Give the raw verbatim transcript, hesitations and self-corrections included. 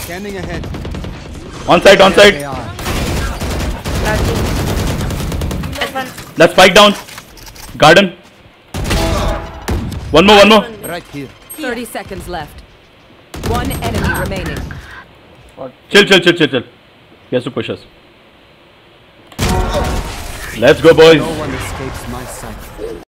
Scanning ahead. On site, on site. Let's spike down. Garden. One more, one more. Right here. thirty seconds left. One enemy remaining. Chill, chill, chill, chill, chill. He has to push us. Let's go, boys. No one escapes my sight.